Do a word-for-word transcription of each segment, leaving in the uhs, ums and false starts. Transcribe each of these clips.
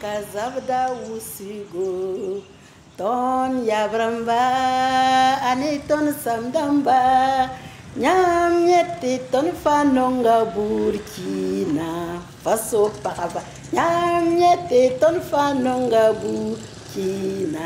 kazabda usigo ton yabramba ani ton samdamba nyam yeti ton fanonga Burkina Faso parava nyam yeti ton fanonga Burkina.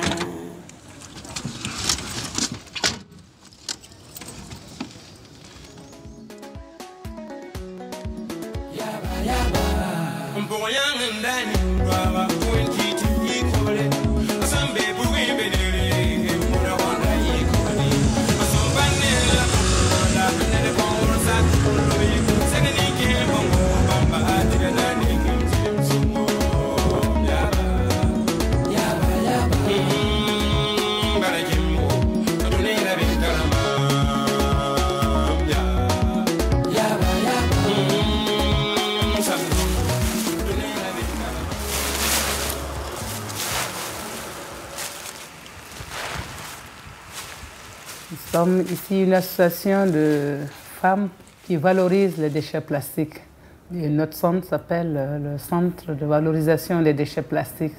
Nous sommes ici une association de femmes qui valorise les déchets plastiques. Et notre centre s'appelle le Centre de valorisation des déchets plastiques.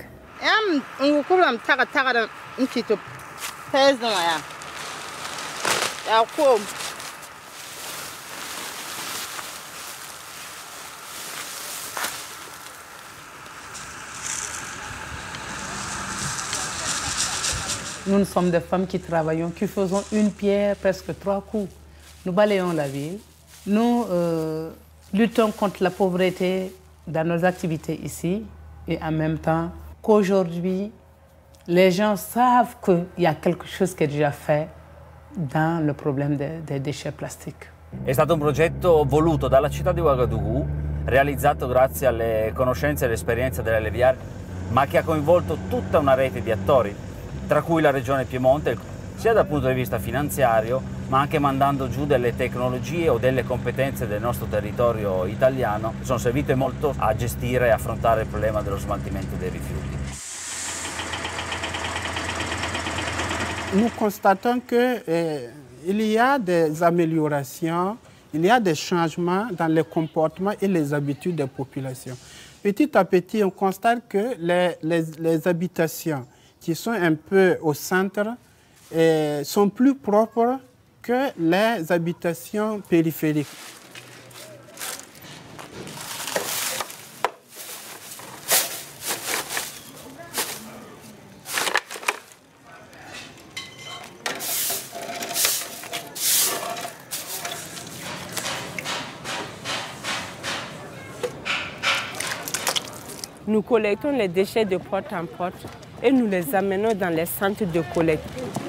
Nous, nous sommes des femmes qui travaillons, qui faisons une pierre, presque trois coups. Nous balayons la ville. Nous euh, luttons contre la pauvreté dans nos activités ici et en même temps qu'aujourd'hui, les gens savent qu'il y a quelque chose qui est déjà fait dans le problème des, des déchets plastiques. È stato un progetto voluto dalla città di Ouagadougou, realizzato grazie alle conoscenze e all'esperienza delle Leviare, ma che ha coinvolto tutta una rete di attori, tra cui la Regione Piemonte, sia dal punto di vista finanziario, ma anche mandando giù delle tecnologie o delle competenze del nostro territorio italiano, che sono servite molto a gestire e affrontare il problema dello smaltimento dei rifiuti. Nous constatons qu'il eh, y a des améliorations, il y a des changements dans les comportements et les habitudes des populations. Petit à petit, on constate que les, les, les habitations qui sont un peu au centre eh, sont plus propres que les habitations périphériques. Nous collectons les déchets de porte en porte et nous les amenons dans les centres de collecte.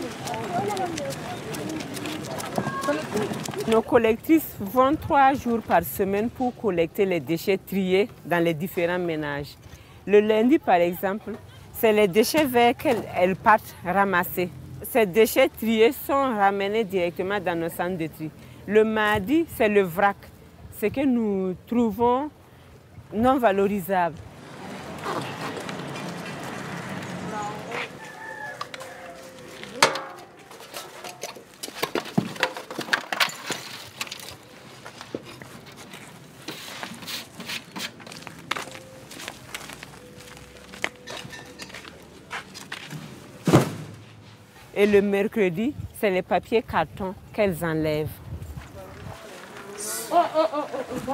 Nos collectrices vont trois jours par semaine pour collecter les déchets triés dans les différents ménages. Le lundi, par exemple, c'est les déchets verts qu'elles partent ramasser. Ces déchets triés sont ramenés directement dans nos centres de tri. Le mardi, c'est le vrac, ce que nous trouvons non valorisable. Et le mercredi, c'est les papiers cartons qu'elles enlèvent. Oh, oh, oh, oh,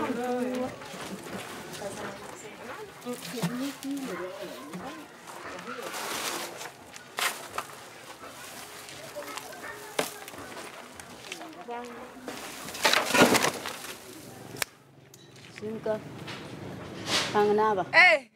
Hey!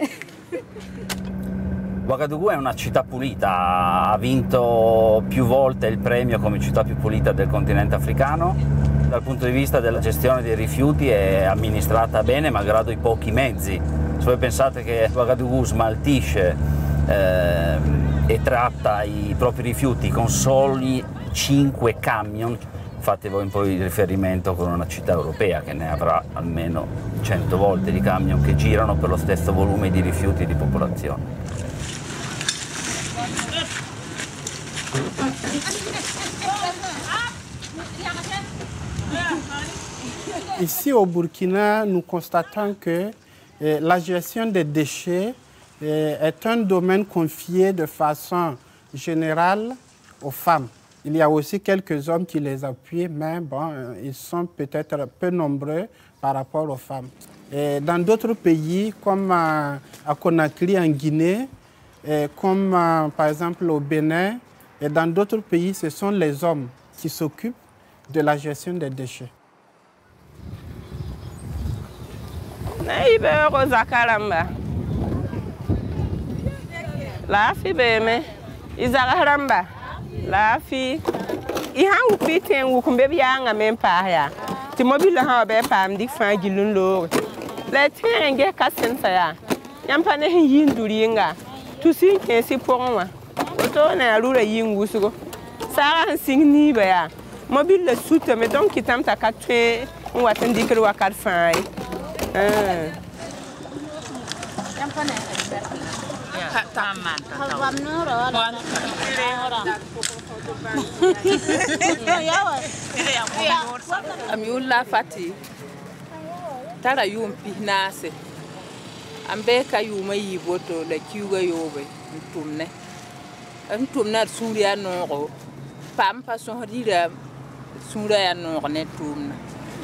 Ouagadougou è una città pulita, ha vinto più volte il premio come città più pulita del continente africano. Dal punto di vista della gestione dei rifiuti è amministrata bene, malgrado i pochi mezzi. Se voi pensate che Ouagadougou smaltisce eh, e tratta i propri rifiuti con soli cinque camion, fate voi un po' di riferimento con una città europea che ne avrà almeno cento volte di camion che girano per lo stesso volume di rifiuti e di popolazione. Ici au Burkina, nous constatons que eh, la gestion des déchets est un domaine confié de façon générale aux femmes. Il y a aussi quelques hommes qui les appuient, mais bon, ils sont peut-être peu nombreux par rapport aux femmes. Et dans d'autres pays, comme à Conakry en Guinée, et comme par exemple au Bénin, et dans d'autres pays, ce sont les hommes qui s'occupent de la gestion des déchets. La fi i han wu piten wu kumbe biya nga men pa ya ti mobile ha be pam dik fa gilun lo le tenge ka sensa ya yam pa ne yin duri nga tu sin ke si ponwa to na rura yin wusugo sa han sing ni ba ya mobile le soute me donc kitam ta ka twe on wa tan dikir wa ka fa eh yam pa ne Amiula fati tara yum pihnase ambe ka yuma yiboto la kiuga yobe ntumne ntumna suria no pam pa so dira suria no ne tumna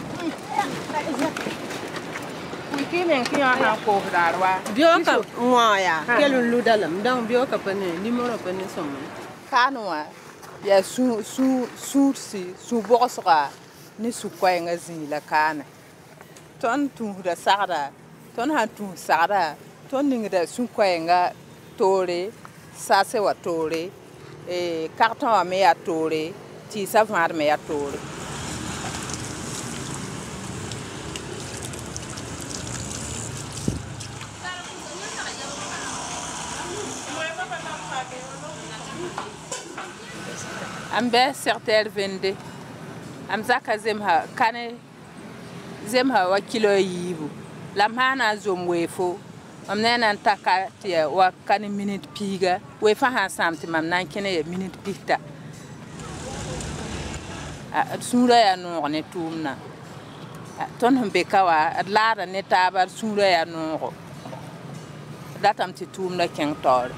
Bioka moya kelun ludalam dan bioka pane numéro pane somme kanwa ya su su su si su bosra ni su kwainga zila kana ton tu da sagda ton ha tu sagda ton ninga su kwainga tore sase wa tore e carton a me ya tore ti savoir me ya tore ambe certaine vende am zaka zemha kane zemha wa kilo yibu lam hana zom wefo am nena taka tia wa kane minute piga we fa ha samti mam nan kene minute pita a sura ya no ne tumna ton humbe kawa lara ne tabar sura ya no datam ti tumna ken tor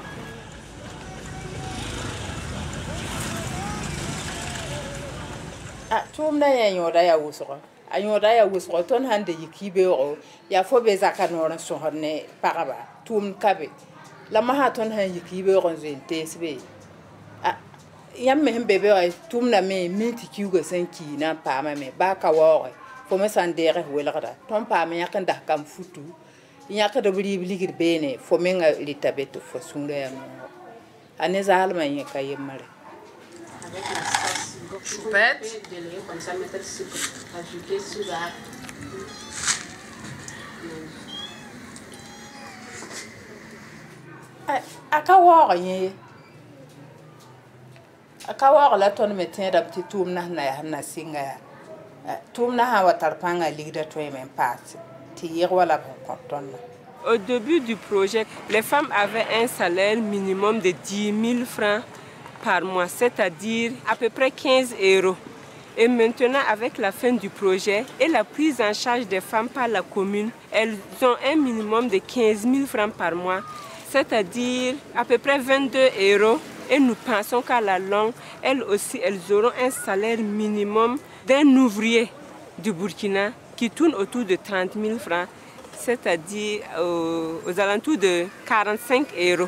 tumna ya nyoda ya wusro anyoda ya wusro ton hande yikibe o ya fo be zakano so honne paraba tum kabe la maha ton han yikibe o zente sbe a yam me bebe o tumna me minti kiugo senki na pa ma me ba ka wo fo me sandere welada ton pa me yakanda kam futu yakada buri ligir bene fo me nga litabeto fo sunre ya no aneza alma yekayemare avec la sauce choupette comme ça mettre le sucre ajouter sucre akawa ye akawa la ton metin da petit toum na na na singa toum na ha watarpanga ligda to men pat ti yer wala ko ton. Au début du projet, les femmes avaient un salaire minimum de dix mille francs par mois, c'est-à-dire à peu près quinze euros. Et maintenant, avec la fin du projet et la prise en charge des femmes par la commune, elles ont un minimum de quinze mille francs par mois, c'est-à-dire à peu près vingt-deux euros. Et nous pensons qu'à la longue, elles aussi, elles auront un salaire minimum d'un ouvrier du Burkina qui tourne autour de trente mille francs, c'est-à-dire aux, aux alentours de quarante-cinq euros.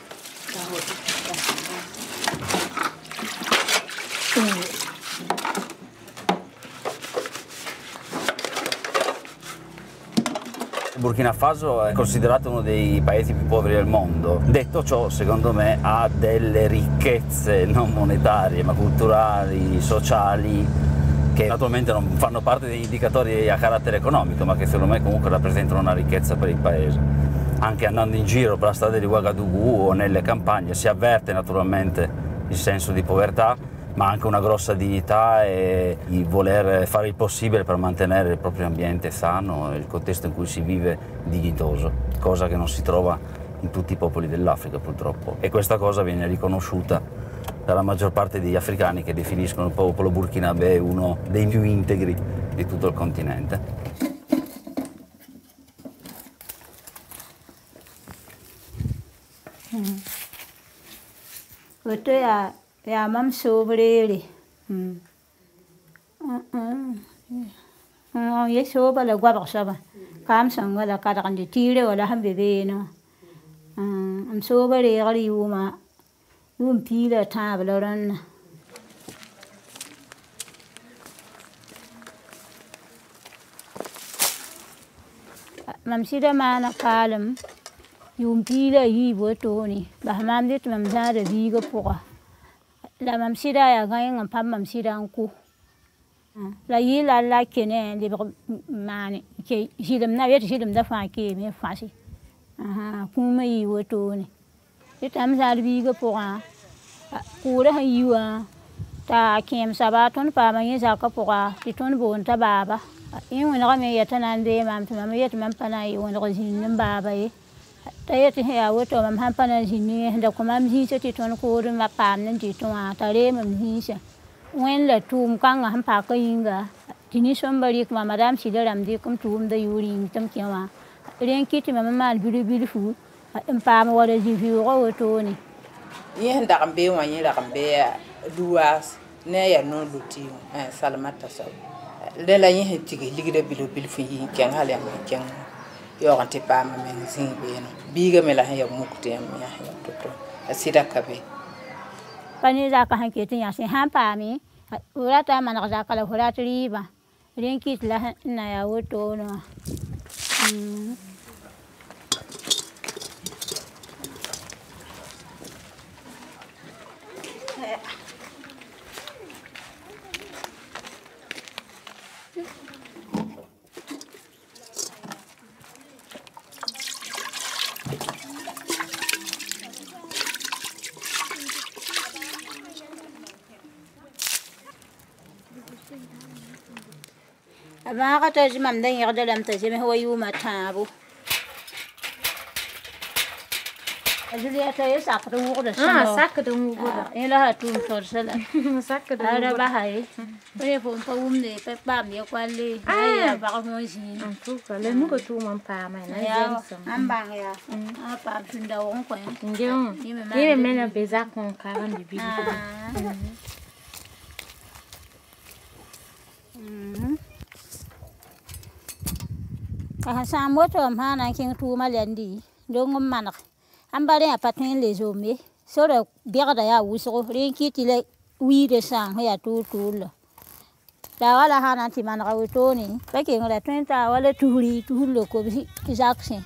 Il Burkina Faso è considerato uno dei paesi più poveri del mondo. Detto ciò, secondo me ha delle ricchezze non monetarie, ma culturali, sociali, che naturalmente non fanno parte degli indicatori a carattere economico, ma che secondo me comunque rappresentano una ricchezza per il paese. Anche andando in giro per la strada di Ouagadougou o nelle campagne si avverte naturalmente il senso di povertà, ma anche una grossa dignità e il voler fare il possibile per mantenere il proprio ambiente sano e il contesto in cui si vive dignitoso, cosa che non si trova in tutti i popoli dell'Africa purtroppo. E questa cosa viene riconosciuta dalla maggior parte degli africani che definiscono il popolo burkinabè uno dei più integri di tutto il continente. woto ya ya mam sobrele. Hmm. Oh, ye soba la gwa saba. Kam sanga la kada kan tire wala han bebe no. Hmm, am soba le gali yuma. Yum pila tabla ran. Mam sida mana kalem. Yum pila yi woto ni. Ba mam dit mam zare biga poka. La mam sida ya gayen am pam mam sida anku. La yi la la kene li mani ke jidem na wet jidem da fa ke me fasi. Aha kuma yi woto ni. Itam zare biga poka. Kura ha yiwa ta kem sabaton pa ma yin zaka poka titon bon ta baba. In wona me yata nan be mam to mam yet mam pana yi wona ko jinin baba yi. Ta yet he ya woto mam han pana jini da kuma mi se titon ko ru ma pam nan titon ta re mam hi se. Wen la tum kan han pa ko yinga. Tini somebody kuma madam sidaram de kum tum da yuri tam kewa. Ren kiti mam mal biru biru fu. Em pa ma wala ji fi ko woto ni. Yin da kan be wan yin da kan be luwas ne ya no luti eh salamata so le la yin tigi ligide bilo bil fu yin ken hale ma ken yo kan te pa ma men zin be no biga me la ya mukte am ya ya toto asida kabe pani za ka han kiti ya sin han pa mi ura ta man za ka la hura triba ren kit la na ya woto no mm. ما قتاج مم دين يقدر تجمع هو يوم تابو أجل يتأيس أقدم وقدر آه ساكدم وقدر إلا هتوم ترسل ساكدم هذا بهاي ويفهم فهم لي بام يقال لي هيا بعض موجين أنتوك لأنه كتوم أم بام أنا جنسم أم بام يا أم بام سنداون كوين نجوم يبي منا بيزاكم كارن بيبي Kasam woto mana king tu malendi dongom manak ambare apatin les hommes so da biada ya wuso rin kiti le wi de sang ya tu tu la da wala hana ti mana woto ni ba ke ngala twenta wala tuhuri tuhulo ko bi isaction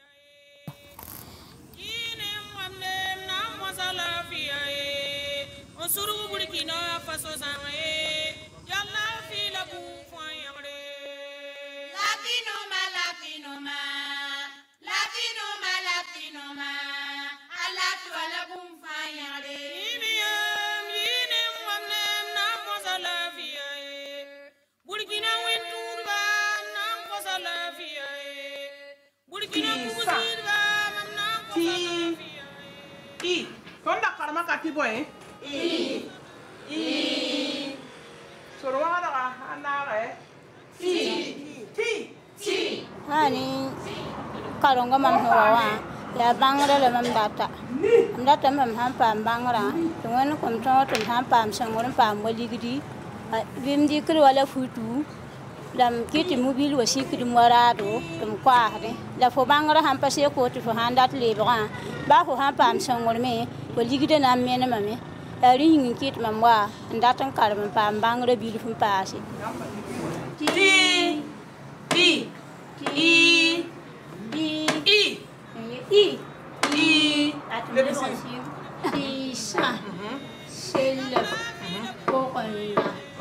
I, konda karma kati boy. I, I. Sorwa da hanare. Ti, ti, ti. Hani karonga mam hawa ya bangara le mam data. Data mam han pam bangara. Tungen kom to to han pam sangon pam waligidi. Bim di kru wala futu. Lam kiti mobil wasi kidi morado tum kwahde. La fo bangara han passe ko to han dat lebra. Ba ko han pam sangon me waligidi na mena mame. Ari yin kit mam wa ndatan karban pam bangara bil fum passe. Ti, ti. I, I, I, I, I. attendez aussi. I, ça, c'est le coconut.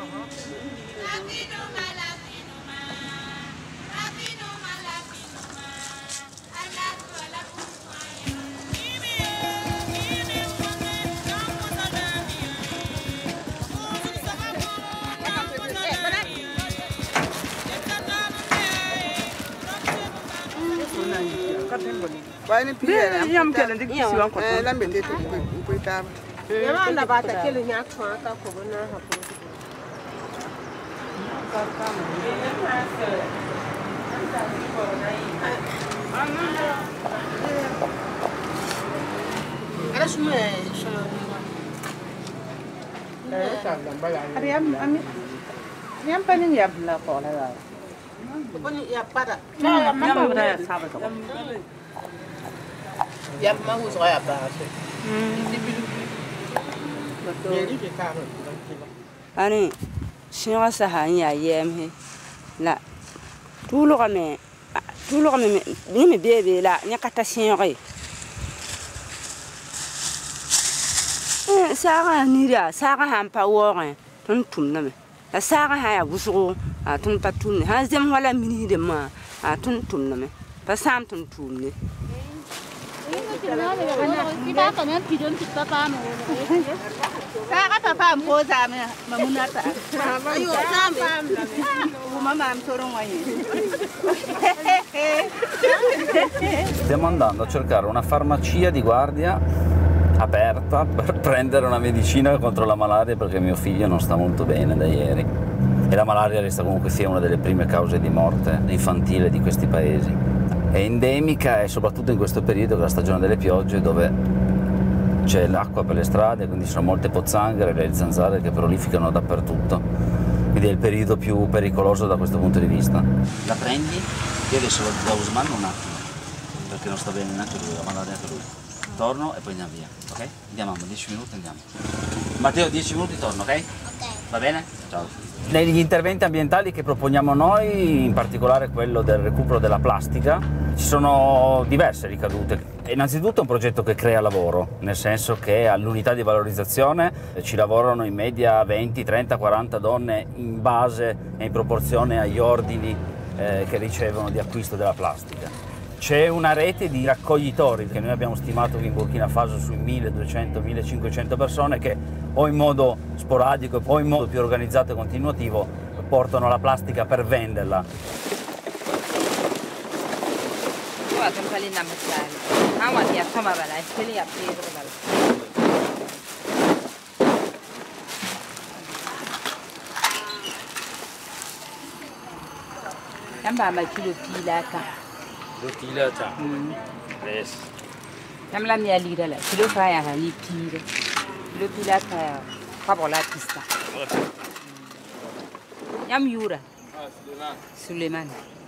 Wani pia ya mkele ndiki siwa kwa eh lambe ndeto kuita yama na bata kele nya kwa ka ko na hapo Era sume Ani singa saha ya yem la tulo kame tulo kame ni me bebe la nya kata singa eh saga ni ra saga han pa woren tun tum na me la saga ha ya busu a tun patun ha zem wala mini de ma a tun tum na me pa sam tun tum ni Stiamo andando a cercare una farmacia di guardia aperta per prendere una medicina contro la malaria perché mio figlio non sta molto bene da ieri e la malaria resta comunque sia una delle prime cause di morte infantile di questi paesi. È endemica e soprattutto in questo periodo, che è la stagione delle piogge, dove c'è l'acqua per le strade, quindi ci sono molte pozzanghere e le zanzare che prolificano dappertutto. Quindi è il periodo più pericoloso da questo punto di vista. La prendi? Io adesso da Usman un attimo, perché non sta bene neanche lui, la malaria anche lui. Torno e poi andiamo via, ok? Andiamo, dieci minuti andiamo. Matteo, dieci minuti torno, ok? Ok. Va bene? Ciao. Negli interventi ambientali che proponiamo noi, in particolare quello del recupero della plastica, ci sono diverse ricadute. Innanzitutto è un progetto che crea lavoro, nel senso che all'unità di valorizzazione ci lavorano in media venti, trenta, quaranta donne in base e in proporzione agli ordini eh, che ricevono di acquisto della plastica. C'è una rete di raccoglitori che noi abbiamo stimato che in Burkina Faso sui milleduecento millecinquecento persone che o in modo sporadico o in modo più organizzato e continuativo portano la plastica per venderla. Kilo ta. Yes. Nam la mia lira la. Kilo fa ya ha ni pire. Kilo pila ta fa bola pista. Yam yura. Ah, Suleiman. Suleiman.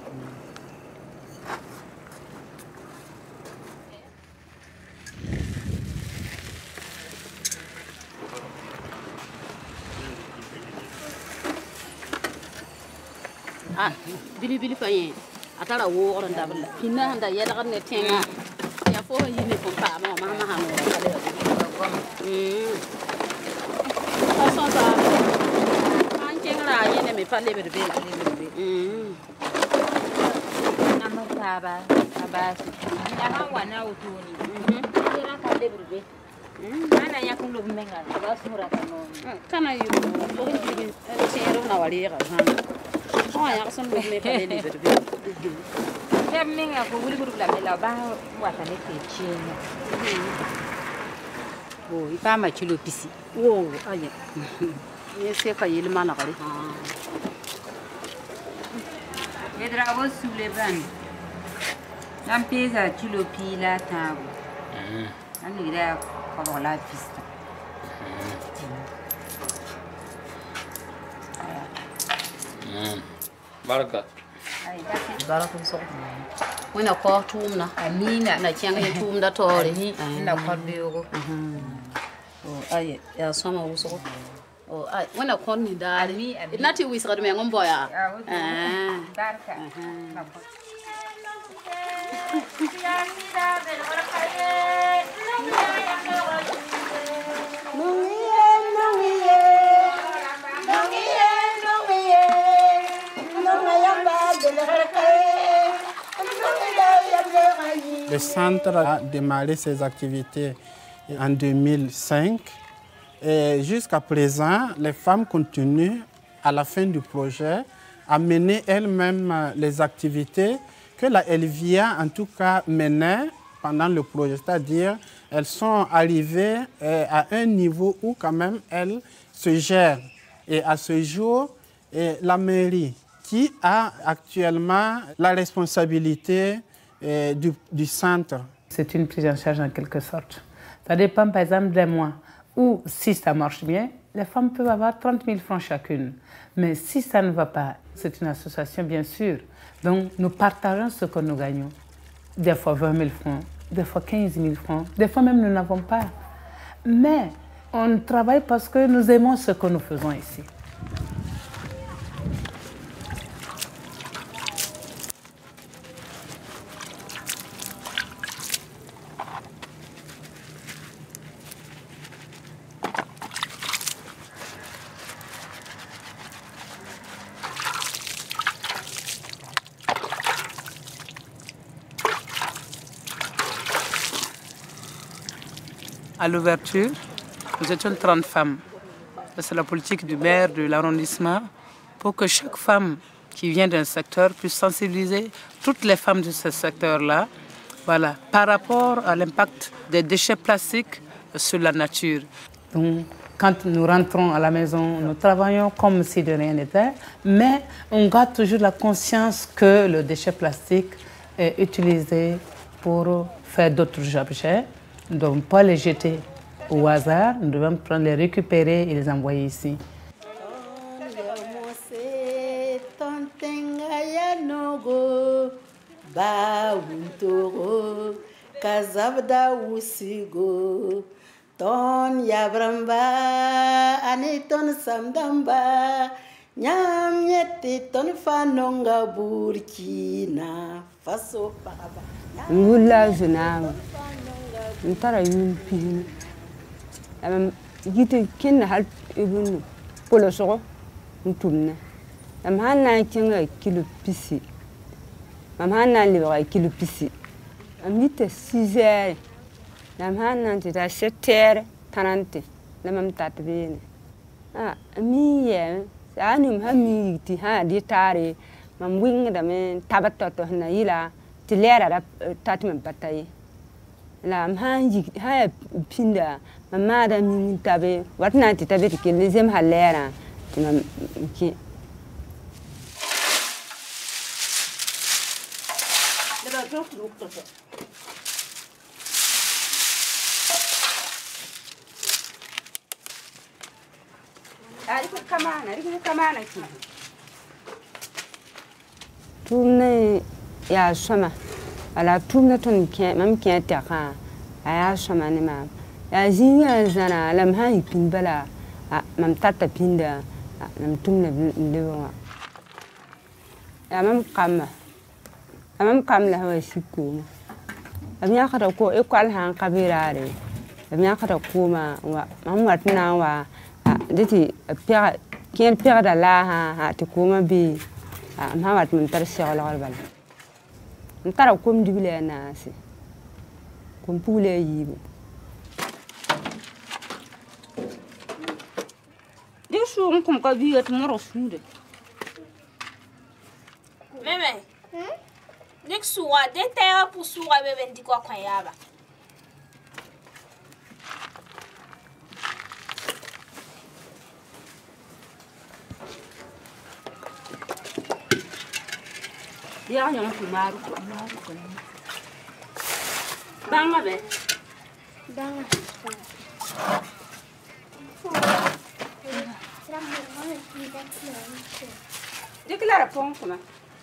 Ah, bili bili fa yin. Atara wo ron da bala pinna handa ya da ne tenga ya fo yini ko pa ma ma ma hanu kale mm aso sa an jengra yene me fa lebe be be mm namu baba baba ya ma wana utuni mhm ya ka lebe be mm ana ya kun lo menga ba sura kanu kana yu ko ngi chero na wali ga ha oh ya son lo me fa lebe be Kemminga ko wuli group la mela ba wata ne ke chena. Oh, ipa ma chilo pisi. Oh, aya. Ye se ka yele mana kare. Ah. Edra wo Suleiman. Nam pesa chilo pila tabu. Mhm. Ani ira ko wala pista. Mhm. Baraka. Baraka so. Wena ko tumna amina na kyanga tumda tore na kwabego oh aye ya soma uso oh ay wena ko ni dali nati wisra me ngombo ya ah barka Le centre a démarré ses activités en deux mille cinq et jusqu'à présent, les femmes continuent à la fin du projet à mener elles-mêmes les activités que la Elvia en tout cas menait pendant le projet, c'est-à-dire elles sont arrivées à un niveau où quand même elles se gèrent. Et à ce jour, la mairie qui a actuellement la responsabilité euh, du, du centre. C'est une prise en charge en quelque sorte. Ça dépend par exemple d'un mois où si ça marche bien, les femmes peuvent avoir trente mille francs chacune. Mais si ça ne va pas, c'est une association bien sûr. Donc nous partageons ce que nous gagnons. Des fois vingt mille francs, des fois quinze mille francs, des fois même nous n'avons pas. Mais on travaille parce que nous aimons ce que nous faisons ici. À l'ouverture, nous étions trente femmes. C'est la politique du maire de l'arrondissement pour que chaque femme qui vient d'un secteur puisse sensibiliser toutes les femmes de ce secteur-là, voilà, par rapport à l'impact des déchets plastiques sur la nature. Donc, quand nous rentrons à la maison, nous travaillons comme si de rien n'était, mais on garde toujours la conscience que le déchet plastique est utilisé pour faire d'autres objets. Nous ne devons pas les jeter au hasard, nous devons prendre les récupérer et les envoyer ici. Ntara yun pini am gite ken hal ibun polo so ntumna am hanna kinga kilo pisi am hanna liba kilo pisi am gite six heures am hanna tita sept heures trente lamam tatbene ah mi ye anum ha mi ti ha di tare mam winga me tabato to na yila ti lera tatmen patai la mhanji haya pinda mamada min tabe watna ti tabe ke lezem halera tinam ki dara tok lukto to ari ko kamana ari ko kamana ki tunne ya sama ala tumna ton ke mam ke ta ka aya shama ne ma ya zinga zana lam ha pin bala mam tata pinda nam tumna lewa ya mam kamma mam kamla ha sikku am ya ka ko e kwal han kabirare am ya ka ko ma wa mam watna wa diti pera ken pera da la ha ha ti ko ma bi am ha wat mun tar shawala bala ntara kom dibile na si kom pule yibo de shum kom ka biya tmoro sunde meme hmm nek suwa de tera pour suwa bebe ndi kwa kwa yaba dia yang kumaru kumaru kan banga be banga declara pon kuma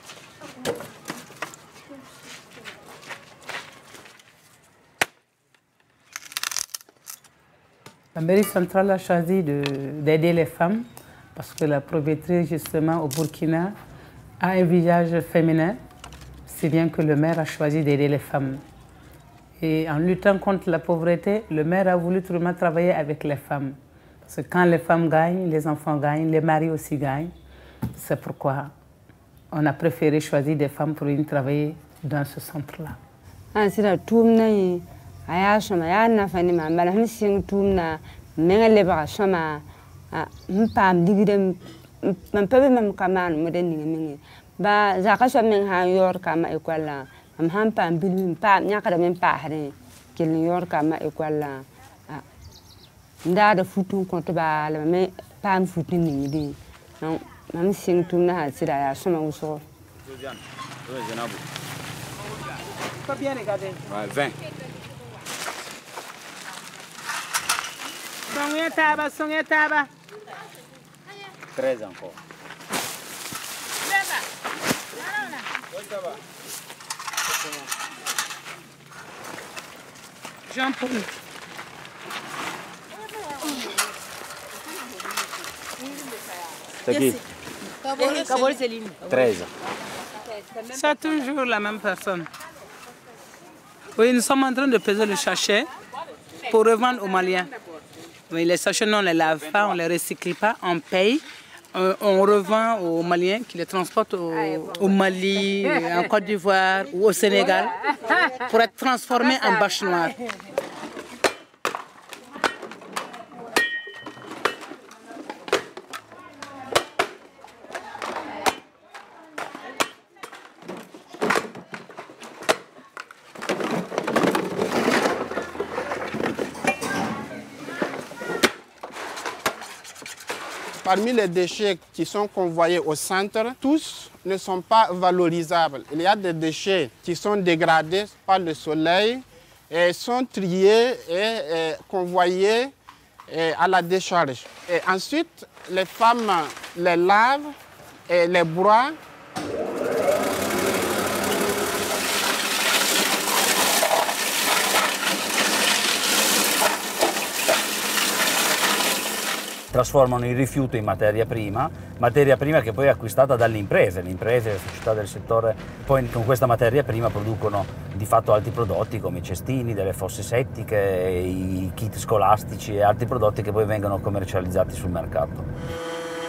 La mairie centrale a choisi d'aider les femmes parce que la pauvreté justement au Burkina a un visage féminin, si bien que le maire a choisi d'aider les femmes. Et en luttant contre la pauvreté, le maire a voulu tout le monde travailler avec les femmes. Parce que quand les femmes gagnent, les enfants gagnent, les maris aussi gagnent. C'est pourquoi on a préféré choisir des femmes pour venir travailler dans ce centre-là. Ah, c'est la tourne, aya shama ya na fani ma bala hin sing tourna, mengale ba shama, ah, mpam digidem man pabe mam kaman moden ni mingi ba za ka so men ha yor kama e kwala am han pam bilmi pam nya ka da men pa hare kel yor kama e kwala nda da futu ko to ba la me pam futu ni di non mam sing tuna ha sira ya so ma uso Josiane, où est Zenabou? Pas bien regardé. Ouais, vingt. Songe taba, songe taba. treize encore. Jean-Paul. C'est qui? treize. C'est toujours la même personne. Oui, nous sommes en train de peser le sachet pour revendre aux Maliens. Mais les sachets, non, on ne les lave pas, on ne les recycle pas, on paye. On, on revend aux Maliens qui les transportent au, au Mali, en Côte d'Ivoire ou au Sénégal pour être transformés en bâche noire. Parmi les déchets qui sont convoyés au centre, tous ne sont pas valorisables. Il y a des déchets qui sont dégradés par le soleil et sont triés et, et convoyés et à la décharge. Et ensuite, les femmes les lavent et les broient. Trasformano il rifiuto in materia prima, materia prima che poi è acquistata dalle imprese, le imprese, le società del settore, poi con questa materia prima producono di fatto altri prodotti come i cestini, delle fosse settiche, i kit scolastici e altri prodotti che poi vengono commercializzati sul mercato.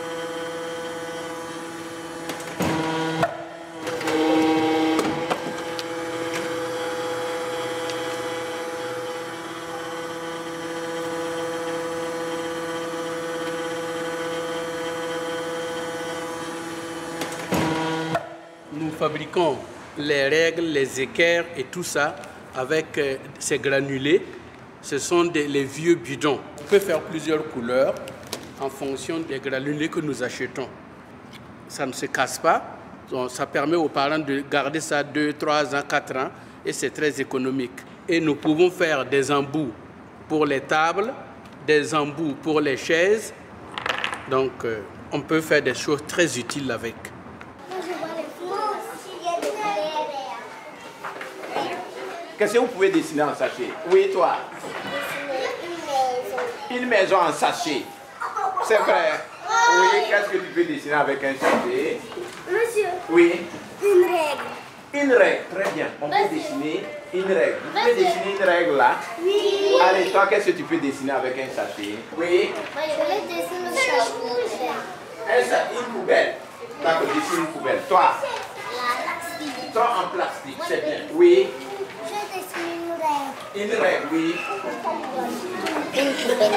Nous fabriquons les règles, les équerres et tout ça avec euh, ces granulés. Ce sont des, les vieux bidons. On peut faire plusieurs couleurs en fonction des granulés que nous achetons. Ça ne se casse pas. Donc, ça permet aux parents de garder ça deux, trois ans, quatre ans et c'est très économique. Et nous pouvons faire des embouts pour les tables, des embouts pour les chaises. Donc, euh, on peut faire des choses très utiles avec. Qu'est-ce que vous pouvez dessiner en sachet? Oui, toi. Une maison en sachet. C'est vrai. Oui, qu'est-ce que tu peux dessiner avec un sachet? Monsieur. Oui. Une règle. Une règle, très bien. On peut dessiner une règle. Vous pouvez dessiner une règle là? Oui. Allez, toi, qu'est-ce que tu peux dessiner avec un sachet? Oui. Je vais dessiner un sachet. Un sachet, une poubelle. D'accord, dessine une poubelle. Toi? Plastique. Toi en plastique, c'est bien. Oui. Je dessine une règle. Une règle, oui. Une poubelle.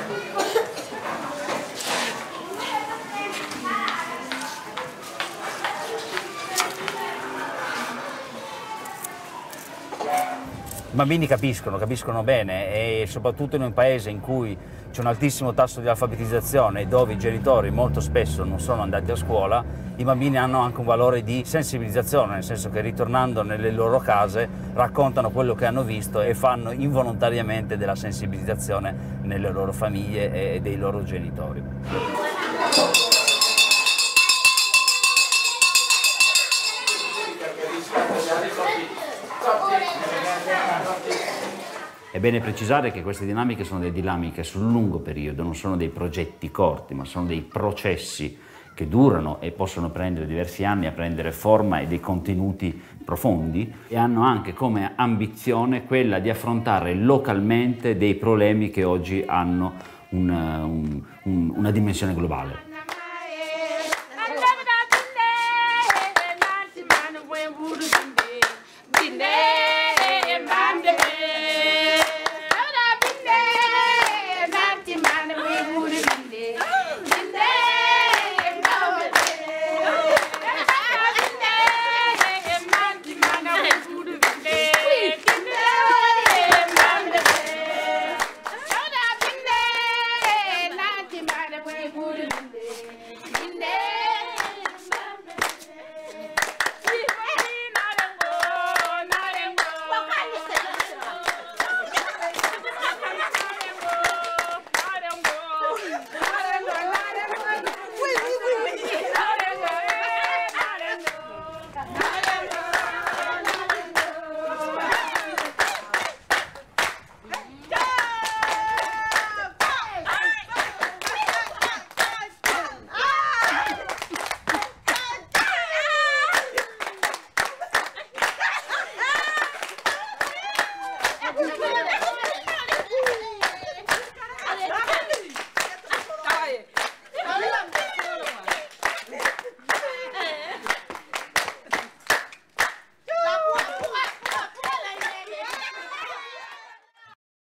I bambini capiscono, capiscono bene e soprattutto in un paese in cui c'è un altissimo tasso di alfabetizzazione e dove i genitori molto spesso non sono andati a scuola, i bambini hanno anche un valore di sensibilizzazione, nel senso che ritornando nelle loro case raccontano quello che hanno visto e fanno involontariamente della sensibilizzazione nelle loro famiglie e dei loro genitori. È bene precisare che queste dinamiche sono delle dinamiche sul lungo periodo, non sono dei progetti corti, ma sono dei processi che durano e possono prendere diversi anni a prendere forma e dei contenuti profondi e hanno anche come ambizione quella di affrontare localmente dei problemi che oggi hanno un, un, un, una dimensione globale.